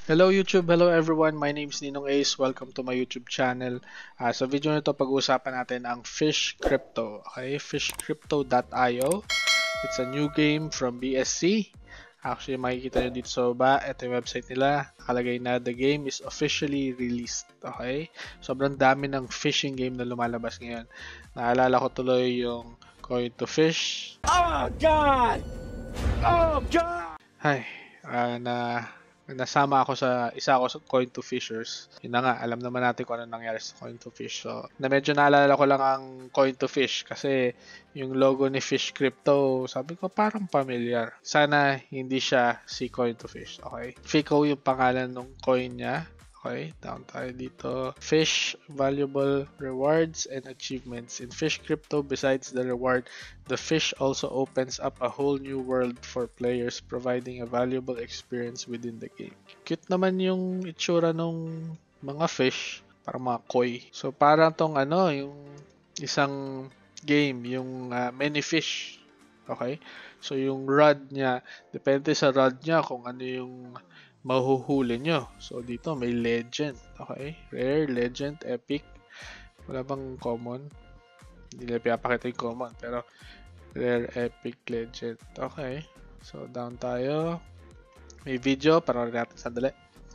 Hello YouTube, hello everyone. My name is Ninong Ace. Welcome to my YouTube channel. Sa video nito pag-uusapan natin ang Fish Crypto. Okay, fishcrypto.io. It's a new game from BSC. Actually, makikita nyo dito sa baba. Ito yung website nila. Nakalagay na the game is officially released. Okay, sobrang dami ng fishing game na lumalabas ngayon. Naalala ko tuloy yung Coin to Fish. Oh God! Oh God! Ay, nasama ako sa isa ako sa Coin to Fishers. Yun na nga, alam naman natin kung ano nangyari sa Coin to Fish. So, medyo naalala ko lang ang Coin to Fish kasi yung logo ni Fish Crypto, sabi ko parang familiar. Sana hindi siya si Coin to Fish. Okay? Fico yung pangalan ng coin niya. Okay, down tayo dito. Fish, valuable rewards and achievements. In Fish Crypto, besides the reward, the fish also opens up a whole new world for players, providing a valuable experience within the game. Cute naman yung itsura ng mga fish, parang mga koi. So parang tong yung isang game, yung many fish. Okay? So yung rod niya, depende sa rod niya kung ano yung mahuhuli nyo. So, dito may legend. Okay? Rare, legend, epic. Wala bang common? Hindi nila pinapakita yung common. Pero, rare, epic, legend. Okay. So, down tayo. May video. Panoorin natin sandali.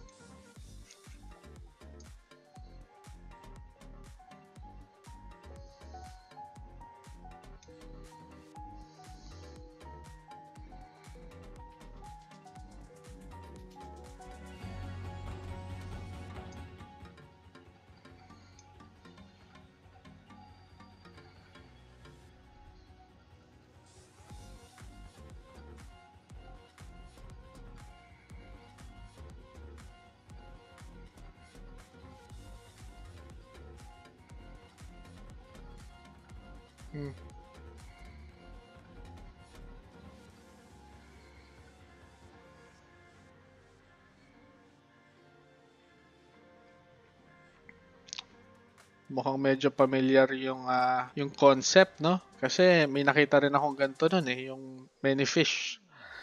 Mukhang medyo familiar yung concept, no? Kasi may nakita rin akong ganito nun yung many fish.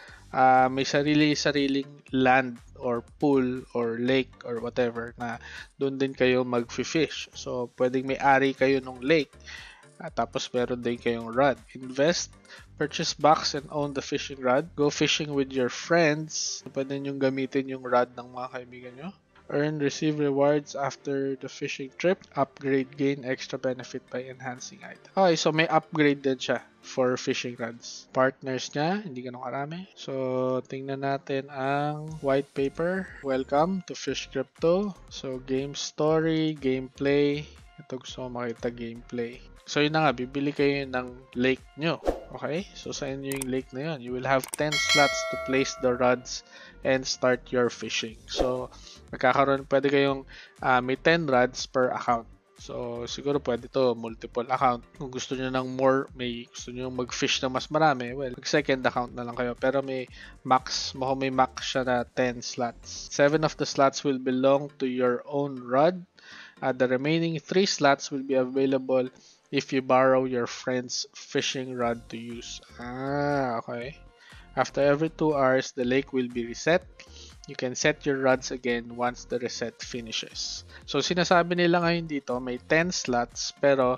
May sariling land or pool or lake or whatever na doon din kayo mag-fish. So, pwedeng may-ari kayo ng lake. Tapos meron din kayong rod. Invest, purchase box and own the fishing rod. Go fishing with your friends. Pwede nyo gamitin yung rod ng mga kaibigan nyo. Earn, receive rewards after the fishing trip. Upgrade, gain extra benefit by enhancing item. Okay, so may upgrade din siya for fishing rods. Partners niya, hindi ganun karami. So, tingnan natin ang white paper. Welcome to Fish Crypto. So, game story, gameplay. Ito gusto ko makita gameplay. So, yun na nga, bibili kayo ng lake nyo. Okay? So, sa inyo yung lake na yun. You will have 10 slots to place the rods and start your fishing. So, pwede kayong may 10 rods per account. So, siguro pwede to multiple account. Kung gusto nyo ng more, gusto nyo mag-fish na mas marami, well, mag-second account na lang kayo. Pero may max siya na 10 slots. 7 of the slots will belong to your own rod. The remaining 3 slots will be available if you borrow your friend's fishing rod to use. Okay. After every 2 hours, the lake will be reset. You can set your rods again once the reset finishes. So, sinasabi nila ngayon dito, may 10 slots, pero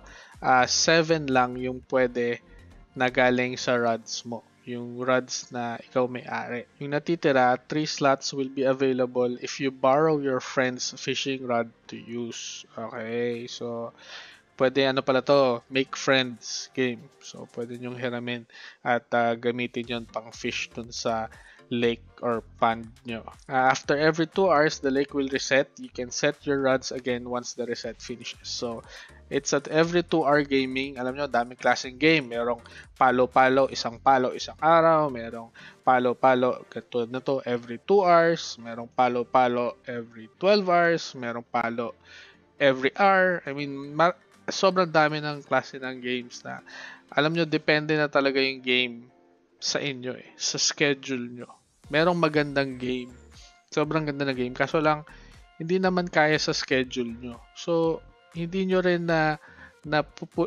7 lang yung pwede na galing sa rods mo. Yung rods na ikaw may-ari. Yung natitira, 3 slots will be available if you borrow your friend's fishing rod to use. Okay, so pwede pala to, make friends game. So, pwede nyong hiramin at gamitin yon pang fish dun sa lake or pond nyo. After every 2 hours, the lake will reset. You can set your rods again once the reset finishes. So, it's at every 2-hour gaming. Alam nyo, daming klaseng game. Merong palo-palo, isang araw. Merong palo-palo, katulad na to, every 2 hours. Merong palo-palo every 12 hours. Merong palo every hour. I mean, sobrang dami ng klase ng games na alam nyo, depende na talaga yung game sa inyo sa schedule nyo. Merong magandang game. Sobrang ganda na game. Kaso lang, hindi naman kaya sa schedule nyo. So, hindi nyo rin na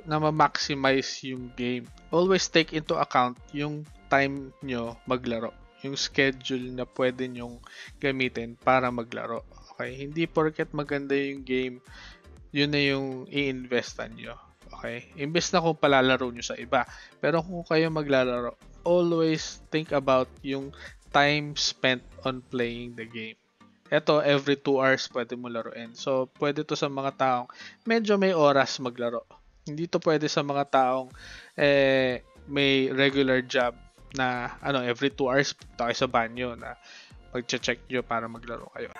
ma-maximize yung game. Always take into account yung time nyo maglaro. yung schedule na pwede nyong gamitin para maglaro. Okay? Hindi porket maganda yung game, yun na yung i-investan nyo. Okay? Imbes na kung palalaro nyo sa iba. Pero kung kayo maglalaro, always think about yung time spent on playing the game. Ito, every 2 hours pwede mo laruin. So, pwede to sa mga taong medyo may oras maglaro. Hindi to pwede sa mga taong may regular job na every 2 hours punta kayo sa banyo na pag-check nyo para maglaro kayo.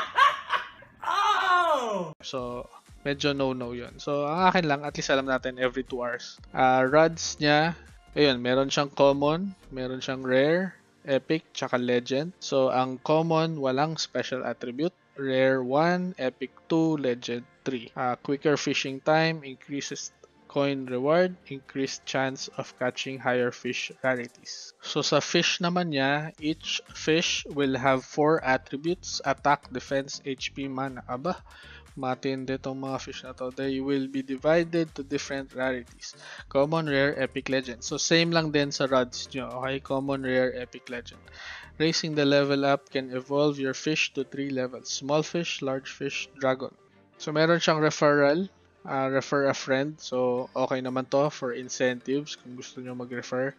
So, medyo no-no yun. So, ang akin lang, at least alam natin every 2 hours. Rods niya, ayun, meron siyang common, meron siyang rare, epic, tsaka legend. So, ang common, walang special attribute. Rare 1, epic 2, legend 3. Quicker fishing time, increases coin reward, increased chance of catching higher fish rarities. So sa fish naman niya, each fish will have 4 attributes: attack, defense, HP, mana. Aba, matindi itong mga fish na to. They will be divided to different rarities: common, rare, epic, legend. So same lang din sa rods nyo. Okay, common, rare, epic, legend. Raising the level up can evolve your fish to 3 levels: small fish, large fish, dragon. So meron siyang referral, refer a friend. So okay naman to for incentives kung gusto nyo mag-refer.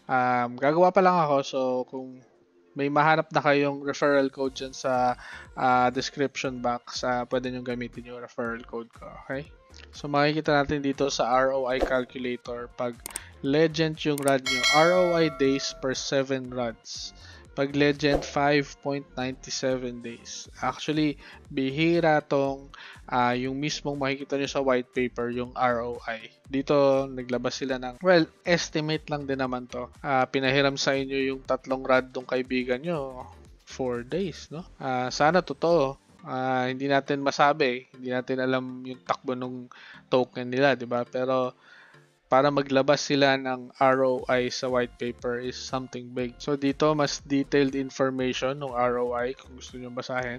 Gagawa pa lang ako, so kung may mahanap na kayong referral code dyan sa description box, pwede nyo gamitin yung referral code ko. Okay? So makikita natin dito sa ROI calculator, pag legend yung rod nyo, ROI days per 7 rods. Pag legend, 5.97 days. Actually, bihira tong yung mismong makikita nyo sa white paper, yung ROI. Dito, naglabas sila ng, well, estimate lang din naman to. Pinahiram sa inyo yung 3 rod ng kaibigan nyo, 4 days, no? Sana totoo. Hindi natin masabi, hindi natin alam yung takbo ng token nila, di ba? Pero para maglabas sila ng ROI sa white paper is something big. So dito, mas detailed information ng ROI kung gusto nyo basahin,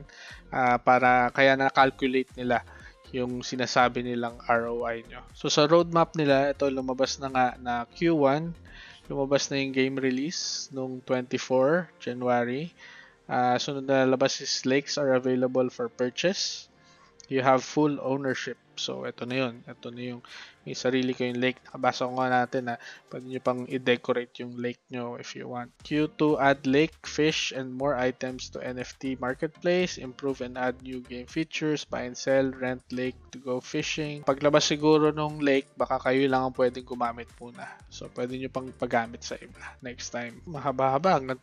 para kaya na-calculate nila yung sinasabi nilang ROI nyo. So sa roadmap nila, ito lumabas na nga na Q1, lumabas na yung game release nung 24 January. Sunod na labas is lakes are available for purchase. You have full ownership. So, ito na yun. Ito na yung may sarili kayong lake. Nakabasa ko nga natin na pwede nyo pang i-decorate yung lake nyo if you want. Q2, add lake, fish, and more items to NFT marketplace. Improve and add new game features. Buy and sell, rent lake to go fishing. Paglabas siguro nung lake, baka kayo lang ang pwedeng gumamit muna. So, pwede nyo pang pagamit sa iba next time. Mahaba-haba. Hanggang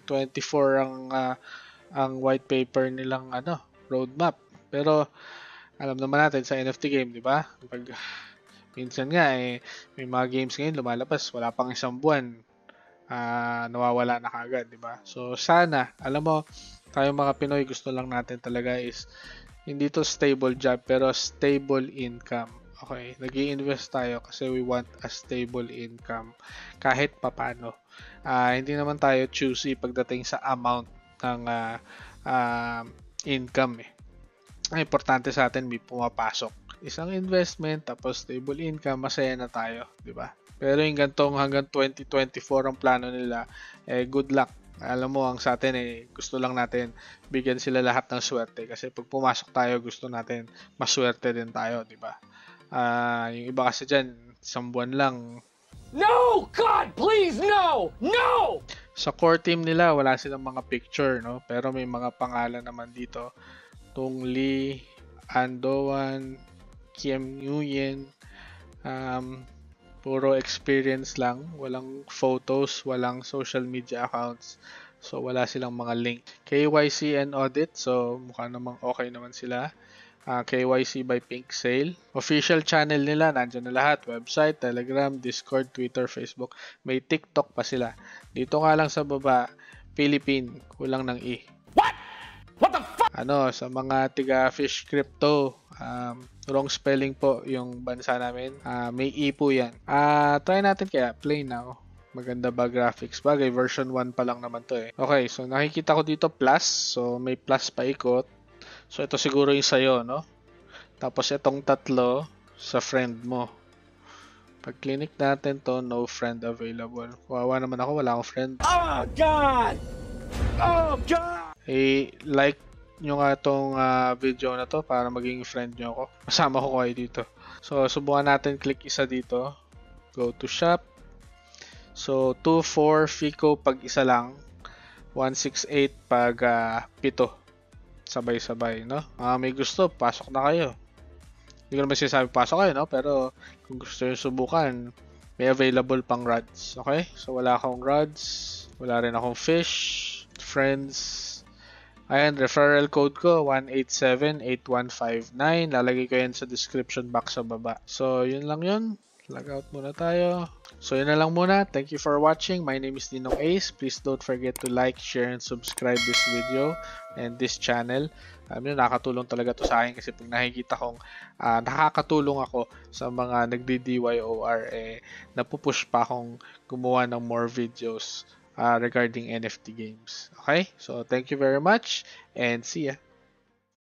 2024 ang white paper nilang roadmap. Pero alam naman natin sa NFT game, di ba? Pag minsan nga may mga games ngayon lumalabas, wala pang 1 buwan, nawawala na kagad, di ba? So sana, alam mo, tayo mga Pinoy, gusto lang natin talaga is hindi to stable job pero stable income. Okay, nag-i-invest tayo kasi we want a stable income kahit papano. Hindi naman tayo choosy pagdating sa amount ng income eh. Ang importante sa atin may pumapasok. Isang investment, tapos stable income, masaya na tayo, di ba? Pero yung gantong hanggang 2024 ang plano nila, good luck. Alam mo, ang sa atin gusto lang natin bigyan sila lahat ng swerte kasi pag pumasok tayo, gusto natin maswerte din tayo, di ba? Yung iba kasi dyan, 1 buwan lang. No! God, please, no! No! Sa core team nila, wala silang mga picture, no? Pero may mga pangalan naman dito. Tung Lee, Andoan, Kiem Nguyen, puro experience lang, walang photos, walang social media accounts, so wala silang mga link. KYC and audit, so mukha namang okay naman sila. KYC by Pink Sale. Official channel nila, nandyan na lahat. Website, Telegram, Discord, Twitter, Facebook. May TikTok pa sila. Dito nga lang sa baba, Philippine, kulang ng E. What the fuck? Sa mga tiga Fish Crypto, wrong spelling po yung bansa namin. May E po yan. Try natin kaya, play now. Maganda ba graphics? Bagay, version 1 pa lang naman to eh. Okay, so nakikita ko dito plus. So may plus pa ikot. So ito siguro yung sayo, no? Tapos itong 3 sa friend mo. Pag clinic natin to, no friend available. Kawawa naman ako, wala akong friend. Oh God! Oh, God! like nyo nga tong video na to para maging friend nyo ako. Masama ko kayo dito. So, subukan natin click isa dito. Go to shop. So, 2-4 Fico pag isa lang. 168 pag 7. Sabay-sabay, no? May gusto, pasok na kayo. Hindi ko naman sinasabi pasok kayo, no? Pero kung gusto nyo subukan, may available pang rods. Okay? So, wala akong rods. Wala rin akong fish. Friends. Ayan, referral code ko, 1878159. Lalagay ko yan sa description box sa baba. So, yun lang yun. Log out muna tayo. So, yun na lang muna. Thank you for watching. My name is Ninong Ace. Please don't forget to like, share, and subscribe this video and this channel. Nakakatulong talaga to sa akin kasi pag nakikita kong nakakatulong ako sa mga nagdi-DYOR, napupush pa akong gumawa ng more videos regarding NFT games. Okay? So, thank you very much and see ya.